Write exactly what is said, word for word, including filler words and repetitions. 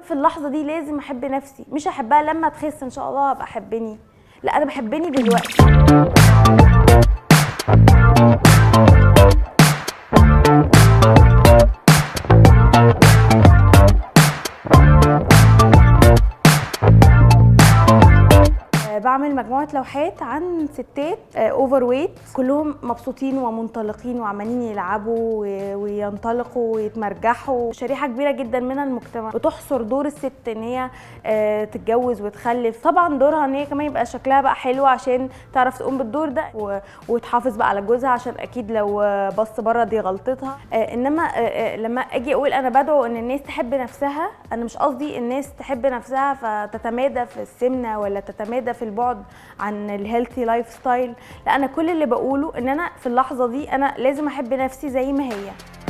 في اللحظه دي لازم احب نفسي، مش احبها لما تخس ان شاء الله ابقى احبني، لا انا بحبني دلوقتي. بعمل مجموعة لوحات عن ستات اوفر ويت كلهم مبسوطين ومنطلقين وعمالين يلعبوا وينطلقوا ويتمرجحوا. شريحة كبيرة جدا من المجتمع بتحصر دور الست ان هي تتجوز وتخلف، طبعا دورها ان هي كمان يبقى شكلها بقى حلو عشان تعرف تقوم بالدور ده وتحافظ بقى على جوزها، عشان اكيد لو بص بره دي غلطتها. انما لما اجي اقول انا بدعو ان الناس تحب نفسها، انا مش قصدي الناس تحب نفسها فتتمادى في السمنة ولا تتمادى في البعد عن الهيلثي لايف ستايل، لا انا كل اللي بقوله ان انا في اللحظه دي انا لازم احب نفسي زي ما هي.